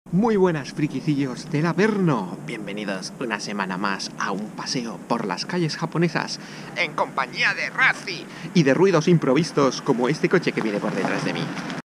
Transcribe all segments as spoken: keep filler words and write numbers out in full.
Muy buenas friquicillos del Averno, bienvenidos una semana más a un paseo por las calles japonesas en compañía de Razi y de ruidos improvistos como este coche que viene por detrás de mí.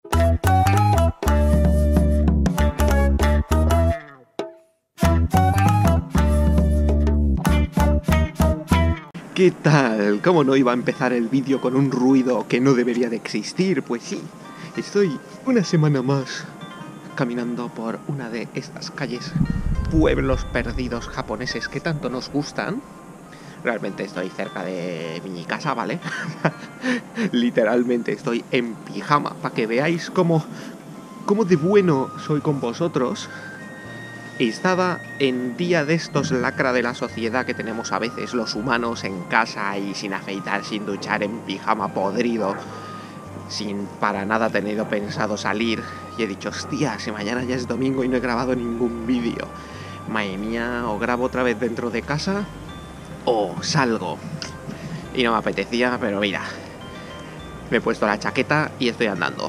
¿Qué tal? ¿Cómo no iba a empezar el vídeo con un ruido que no debería de existir? Pues sí, estoy una semana más caminando por una de estas calles, pueblos perdidos japoneses que tanto nos gustan. Realmente estoy cerca de mi casa, ¿vale? Literalmente estoy en pijama, para que veáis cómo, cómo de bueno soy con vosotros. Estaba en día de estos lacra de la sociedad que tenemos a veces los humanos en casa y sin afeitar, sin duchar, en pijama podrido, sin para nada tenido pensado salir, y he dicho, hostia, si mañana ya es domingo y no he grabado ningún vídeo, madre mía, o grabo otra vez dentro de casa o salgo. Y no me apetecía, pero mira, me he puesto la chaqueta y estoy andando.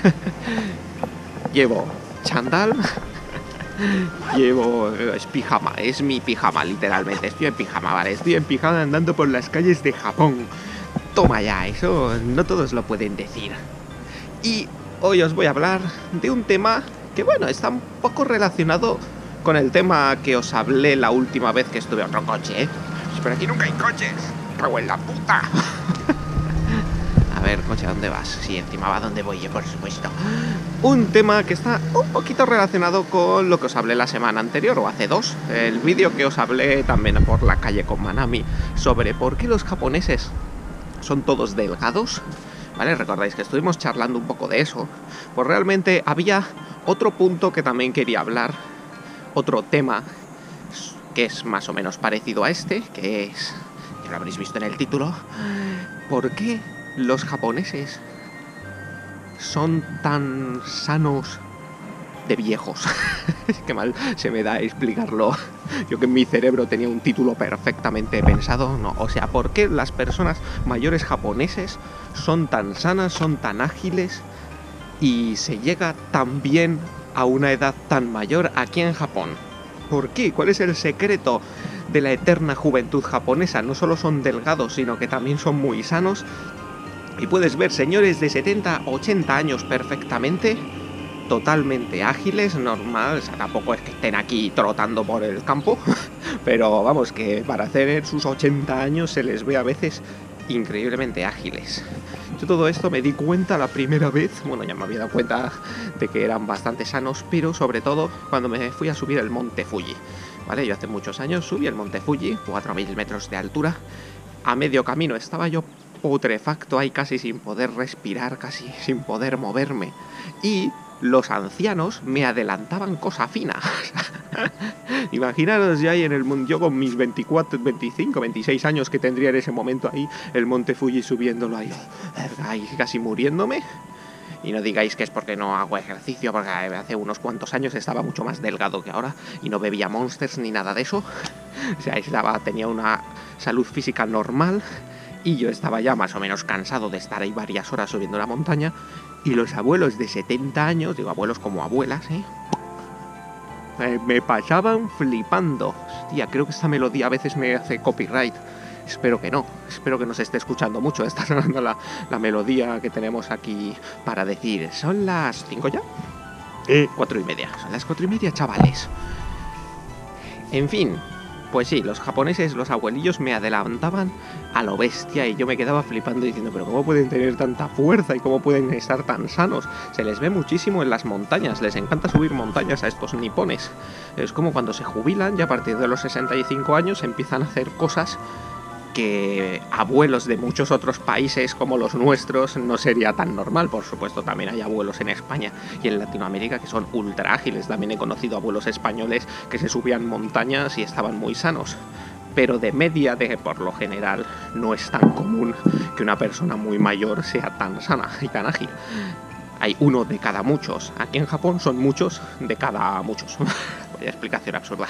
Llevo chandal, llevo... es pijama, es mi pijama, literalmente, estoy en pijama, vale, estoy en pijama andando por las calles de Japón. Toma ya, eso no todos lo pueden decir. Y hoy os voy a hablar de un tema que, bueno, está un poco relacionado con el tema que os hablé la última vez que estuve en otro coche, ¿eh? Pero aquí nunca hay coches, cago en la puta. A ver, coche, ¿a dónde vas? Sí, encima va donde voy yo, por supuesto. Un tema que está un poquito relacionado con lo que os hablé la semana anterior, o hace dos. El vídeo que os hablé también por la calle con Manami, sobre por qué los japoneses son todos delgados, ¿vale? Recordáis que estuvimos charlando un poco de eso. Pues realmente había otro punto que también quería hablar, otro tema que es más o menos parecido a este, que es, ya lo habréis visto en el título, ¿por qué los japoneses son tan sanos de viejos? Qué mal se me da explicarlo. Yo que en mi cerebro tenía un título perfectamente pensado, no. O sea, ¿por qué las personas mayores japoneses son tan sanas, son tan ágiles y se llega tan bien a una edad tan mayor aquí en Japón? ¿Por qué? ¿Cuál es el secreto de la eterna juventud japonesa? No solo son delgados, sino que también son muy sanos. Y puedes ver señores de setenta, ochenta años perfectamente, totalmente ágiles, normal, o sea, tampoco es que estén aquí trotando por el campo, pero vamos, que para hacer sus ochenta años se les ve a veces increíblemente ágiles. Yo todo esto me di cuenta la primera vez, bueno, ya me había dado cuenta de que eran bastante sanos, pero sobre todo cuando me fui a subir el monte Fuji, ¿vale? Yo hace muchos años subí el monte Fuji, cuatro mil metros de altura, a medio camino estaba yo putrefacto ahí, casi sin poder respirar, casi sin poder moverme, y los ancianos me adelantaban cosa fina. Imaginaros ya ahí en el mundo, yo con mis veinticuatro, veinticinco, veintiséis años que tendría en ese momento ahí, el monte Fuji subiéndolo ahí, ahí casi muriéndome. Y no digáis que es porque no hago ejercicio, porque hace unos cuantos años estaba mucho más delgado que ahora y no bebía Monsters ni nada de eso. O sea, estaba, tenía una salud física normal y yo estaba ya más o menos cansado de estar ahí varias horas subiendo la montaña. Y los abuelos de setenta años, digo abuelos como abuelas, ¿eh? Eh, me pasaban flipando. Hostia, creo que esta melodía a veces me hace copyright. Espero que no, espero que no se esté escuchando mucho. Está sonando la, la melodía que tenemos aquí para decir, ¿son las cinco ya? Eh, cuatro y media, son las cuatro y media, chavales. En fin, pues sí, los japoneses, los abuelillos me adelantaban a lo bestia y yo me quedaba flipando diciendo, pero ¿cómo pueden tener tanta fuerza y cómo pueden estar tan sanos? Se les ve muchísimo en las montañas, les encanta subir montañas a estos nipones. Es como cuando se jubilan y a partir de los sesenta y cinco años empiezan a hacer cosas que abuelos de muchos otros países como los nuestros no sería tan normal. Por supuesto, también hay abuelos en España y en Latinoamérica que son ultra ágiles. También he conocido abuelos españoles que se subían montañas y estaban muy sanos. Pero de media, de por lo general, no es tan común que una persona muy mayor sea tan sana y tan ágil. Hay uno de cada muchos. Aquí en Japón son muchos de cada muchos. Vaya explicación absurda.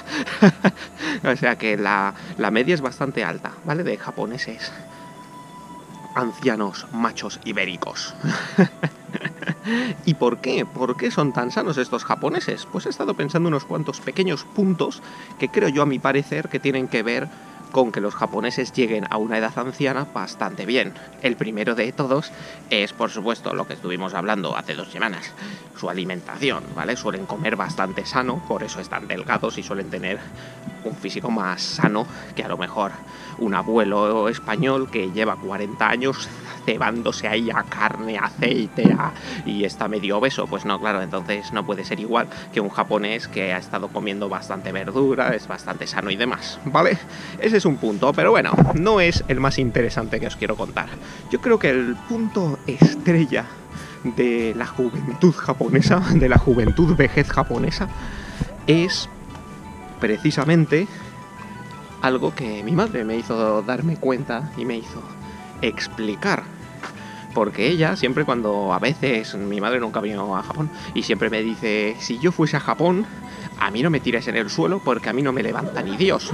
O sea que la, la media es bastante alta, ¿vale? De japoneses ancianos, machos ibéricos. ¿Y por qué? ¿Por qué son tan sanos estos japoneses? Pues he estado pensando unos cuantos pequeños puntos que creo yo, a mi parecer, que tienen que ver con que los japoneses lleguen a una edad anciana bastante bien. El primero de todos es, por supuesto, lo que estuvimos hablando hace dos semanas, su alimentación, ¿vale? Suelen comer bastante sano, por eso están delgados y suelen tener un físico más sano que a lo mejor un abuelo español que lleva cuarenta años cebándose ahí a carne, aceite a... y está medio obeso. Pues no, claro, entonces no puede ser igual que un japonés que ha estado comiendo bastante verdura, es bastante sano y demás, ¿vale? Ese es un punto, pero bueno, no es el más interesante que os quiero contar. Yo creo que el punto estrella de la juventud japonesa, de la juventud vejez japonesa, es precisamente algo que mi madre me hizo darme cuenta y me hizo explicar. Porque ella siempre, cuando a veces mi madre nunca vino a Japón, y siempre me dice, si yo fuese a Japón, a mí no me tires en el suelo porque a mí no me levanta ni Dios.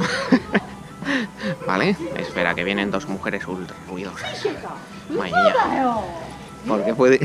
¿Vale? Espera, que vienen dos mujeres ultra ruidosas. Madre mía. Porque puede...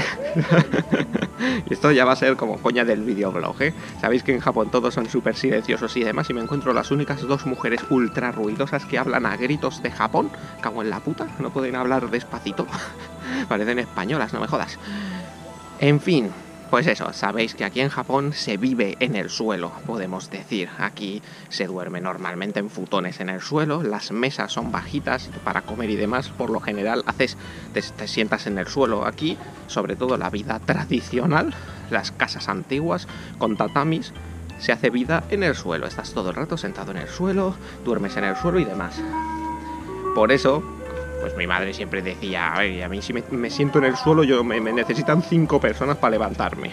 Esto ya va a ser como coña del videoblog, ¿eh? Sabéis que en Japón todos son súper silenciosos y demás, y me encuentro las únicas dos mujeres ultra ruidosas que hablan a gritos de Japón. Cago en la puta, no pueden hablar despacito. Parecen españolas, no me jodas. En fin, pues eso, sabéis que aquí en Japón se vive en el suelo, podemos decir. Aquí se duerme normalmente en futones en el suelo, las mesas son bajitas para comer y demás. Por lo general haces, te, te sientas en el suelo. Aquí, sobre todo la vida tradicional, las casas antiguas con tatamis, se hace vida en el suelo. Estás todo el rato sentado en el suelo, duermes en el suelo y demás. Por eso, pues mi madre siempre decía, a ver, a mí si me, me siento en el suelo, yo me, me necesitan cinco personas para levantarme.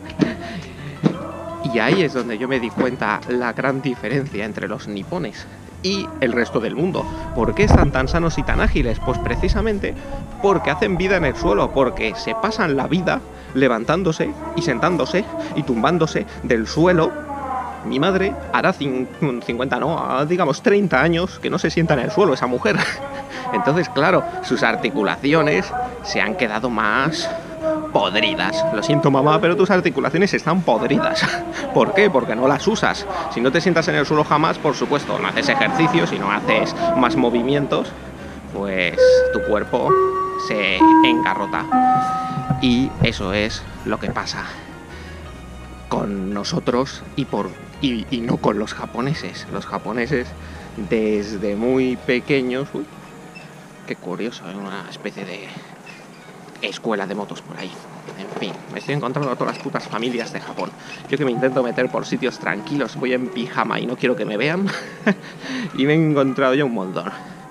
Y ahí es donde yo me di cuenta la gran diferencia entre los nipones y el resto del mundo. ¿Por qué están tan sanos y tan ágiles? Pues precisamente porque hacen vida en el suelo, porque se pasan la vida levantándose y sentándose y tumbándose del suelo. Mi madre hará cincuenta, no, digamos treinta años que no se sienta en el suelo esa mujer. Entonces, claro, sus articulaciones se han quedado más podridas. Lo siento, mamá, pero tus articulaciones están podridas. ¿Por qué? Porque no las usas. Si no te sientas en el suelo jamás, por supuesto, no haces ejercicio, si no haces más movimientos, pues tu cuerpo se engarrota. Y eso es lo que pasa con nosotros y, por, y, y no con los japoneses. Los japoneses, desde muy pequeños... Uy, qué curioso, hay una especie de escuela de motos por ahí. En fin, me estoy encontrando a todas las putas familias de Japón. Yo que me intento meter por sitios tranquilos, voy en pijama y no quiero que me vean. Y me he encontrado ya un montón.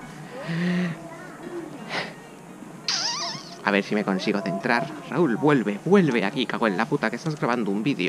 A ver si me consigo centrar. Raúl, vuelve, vuelve aquí, cago en la puta, que estás grabando un vídeo.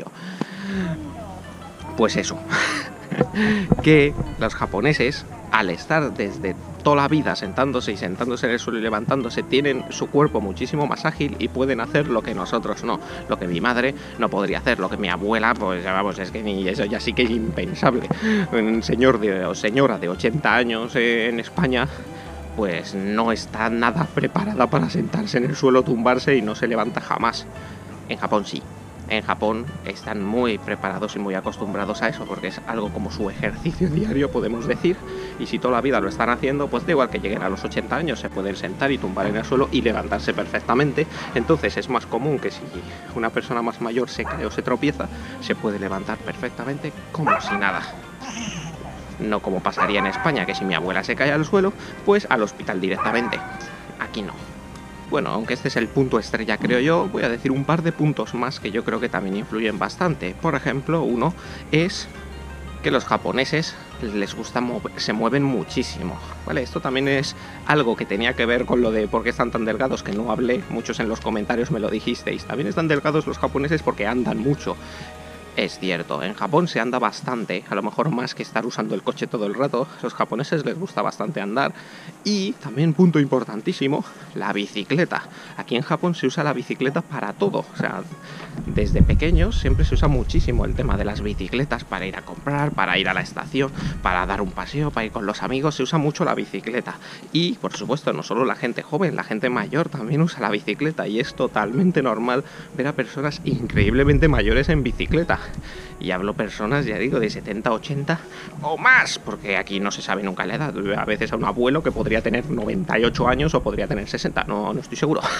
Pues eso. Que los japoneses, al estar desde toda la vida sentándose y sentándose en el suelo y levantándose, tienen su cuerpo muchísimo más ágil y pueden hacer lo que nosotros no. Lo que mi madre no podría hacer, lo que mi abuela, pues ya vamos, es que ni eso ya sí que es impensable. Un señor de, o señora de ochenta años en España, pues no está nada preparada para sentarse en el suelo, tumbarse y no se levanta jamás. En Japón sí. En Japón están muy preparados y muy acostumbrados a eso, porque es algo como su ejercicio diario, podemos decir. Y si toda la vida lo están haciendo, pues da igual que lleguen a los ochenta años, se pueden sentar y tumbar en el suelo y levantarse perfectamente. Entonces es más común que si una persona más mayor se cae o se tropieza, se puede levantar perfectamente como si nada. No como pasaría en España, que si mi abuela se cae al suelo, pues al hospital directamente. Aquí no. Bueno, aunque este es el punto estrella, creo yo, voy a decir un par de puntos más que yo creo que también influyen bastante. Por ejemplo, uno es que los japoneses les gusta mover, se mueven muchísimo, ¿vale? Esto también es algo que tenía que ver con lo de por qué están tan delgados, que no hablé, muchos en los comentarios me lo dijisteis. También están delgados los japoneses porque andan mucho. Es cierto, en Japón se anda bastante, a lo mejor más que estar usando el coche todo el rato. A los japoneses les gusta bastante andar. Y también, punto importantísimo, la bicicleta. Aquí en Japón se usa la bicicleta para todo. O sea, desde pequeños siempre se usa muchísimo el tema de las bicicletas para ir a comprar, para ir a la estación, para dar un paseo, para ir con los amigos. Se usa mucho la bicicleta. Y, por supuesto, no solo la gente joven, la gente mayor también usa la bicicleta. Y es totalmente normal ver a personas increíblemente mayores en bicicleta. Y hablo personas, ya digo, de setenta, ochenta o más, porque aquí no se sabe nunca la edad. A veces a un abuelo que podría tener noventa y ocho años o podría tener sesenta, no, no estoy seguro.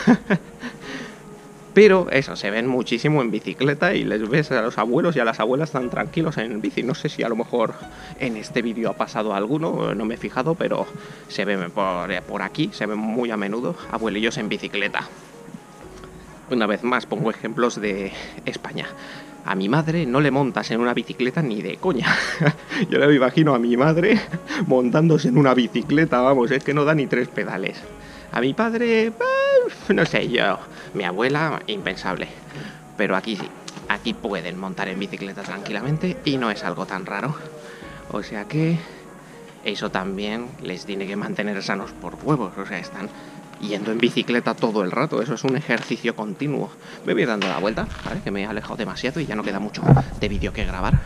Pero eso, se ven muchísimo en bicicleta y les ves a los abuelos y a las abuelas tan tranquilos en bici. No sé si a lo mejor en este vídeo ha pasado alguno, no me he fijado, pero se ven por, por aquí, se ven muy a menudo abuelillos en bicicleta. Una vez más pongo ejemplos de España. A mi madre no le montas en una bicicleta ni de coña. Yo le imagino a mi madre montándose en una bicicleta, vamos, es que no da ni tres pedales. A mi padre, eh, no sé yo. Mi abuela, impensable. Pero aquí sí, aquí pueden montar en bicicleta tranquilamente y no es algo tan raro. O sea que eso también les tiene que mantener sanos por huevos. O sea, están yendo en bicicleta todo el rato, eso es un ejercicio continuo. Me voy dando la vuelta, ¿vale? Que me he alejado demasiado y ya no queda mucho de vídeo que grabar.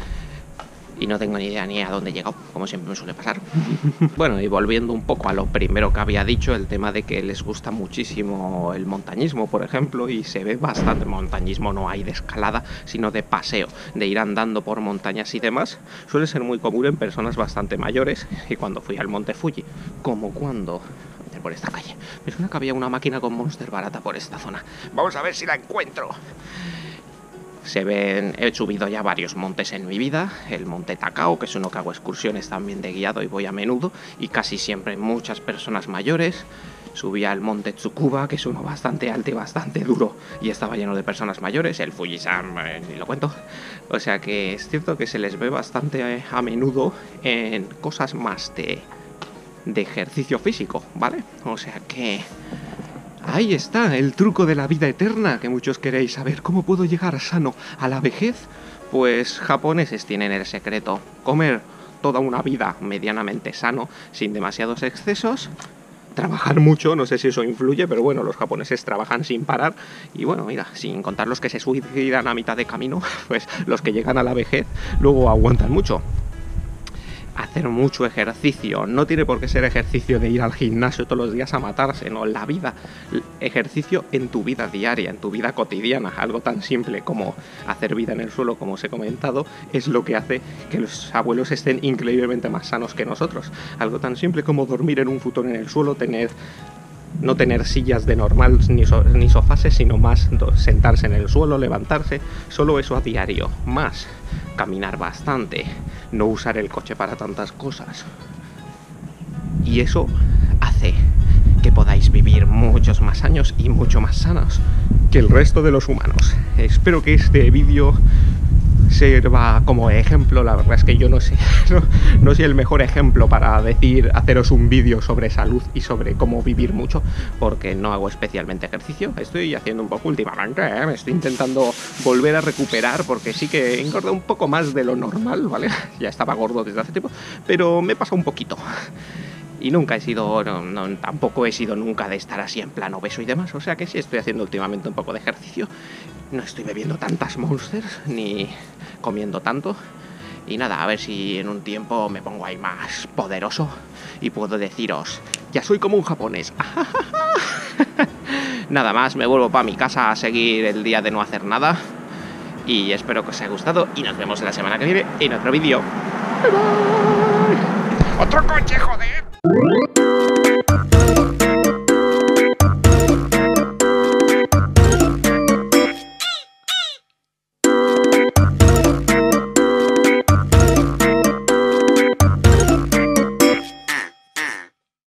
Y no tengo ni idea ni a dónde he llegado, como siempre me suele pasar. Bueno, y volviendo un poco a lo primero que había dicho, el tema de que les gusta muchísimo el montañismo, por ejemplo, y se ve bastante montañismo, no hay de escalada, sino de paseo, de ir andando por montañas y demás. Suele ser muy común en personas bastante mayores, y cuando fui al Monte Fuji, como cuando... por esta calle. Me suena que había una máquina con Monster barata por esta zona. Vamos a ver si la encuentro. Se ven, he subido ya varios montes en mi vida. El monte Takao, que es uno que hago excursiones también de guiado y voy a menudo, y casi siempre muchas personas mayores. Subí al monte Tsukuba, que es uno bastante alto y bastante duro, y estaba lleno de personas mayores. El Fujisan, eh, ni lo cuento. O sea que es cierto que se les ve bastante eh, a menudo en cosas más de... de ejercicio físico, ¿vale? O sea que... ahí está, el truco de la vida eterna, que muchos queréis saber. ¿Cómo puedo llegar sano a la vejez? Pues japoneses tienen el secreto. Comer toda una vida medianamente sano, sin demasiados excesos. Trabajar mucho, no sé si eso influye, pero bueno, los japoneses trabajan sin parar. Y bueno, mira, sin contar los que se suicidan a mitad de camino, pues los que llegan a la vejez luego aguantan mucho. Hacer mucho ejercicio, no tiene por qué ser ejercicio de ir al gimnasio todos los días a matarse, no, la vida, ejercicio en tu vida diaria, en tu vida cotidiana, algo tan simple como hacer vida en el suelo, como os he comentado, es lo que hace que los abuelos estén increíblemente más sanos que nosotros. Algo tan simple como dormir en un futón en el suelo, tener... no tener sillas de normal ni, so, ni sofases, sino más sentarse en el suelo, levantarse, solo eso a diario, más caminar bastante, no usar el coche para tantas cosas. Y eso hace que podáis vivir muchos más años y mucho más sanos que el resto de los humanos. Espero que este vídeo sirva como ejemplo. La verdad es que yo no sé, no, no soy el mejor ejemplo para decir, haceros un vídeo sobre salud y sobre cómo vivir mucho, porque no hago especialmente ejercicio. Estoy haciendo un poco últimamente, ¿eh? Me estoy intentando volver a recuperar, porque sí que he engordado un poco más de lo normal, ¿vale? Ya estaba gordo desde hace tiempo, pero me he pasado un poquito. Y nunca he sido, no, no, tampoco he sido nunca de estar así en plan obeso y demás, o sea que sí estoy haciendo últimamente un poco de ejercicio. No estoy bebiendo tantas Monsters, ni comiendo tanto. Y nada, a ver si en un tiempo me pongo ahí más poderoso y puedo deciros, ya soy como un japonés. Nada más, me vuelvo para mi casa a seguir el día de no hacer nada. Y espero que os haya gustado y nos vemos la semana que viene en otro vídeo. ¡Otro coche, joder!